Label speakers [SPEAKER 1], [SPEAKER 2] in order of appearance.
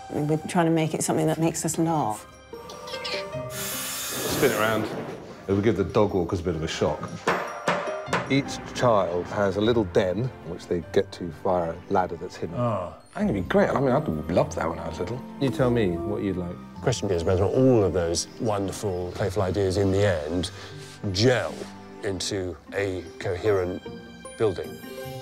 [SPEAKER 1] We're trying to make it something that makes us laugh.
[SPEAKER 2] Spin it around. We give the dog walkers a bit of a shock. Each child has a little den, which they get to via a ladder that's hidden.
[SPEAKER 3] Oh, I think it'd be great. I mean, I'd love that when I was little.
[SPEAKER 2] You tell me what you'd like.
[SPEAKER 4] The question is whether all of those wonderful, playful ideas in the end gel into a coherent building.